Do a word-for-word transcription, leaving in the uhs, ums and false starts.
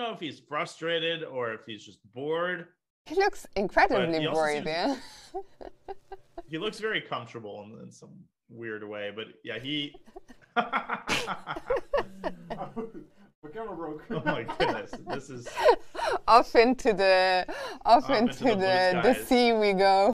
know if he's frustrated or if he's just bored. He looks incredibly He bored, seems, yeah. He looks very comfortable in, in some weird way, but yeah, he. My camera broke. Oh my goodness, this is Off into the off, Off into, into the blue the, the skies. sea we go.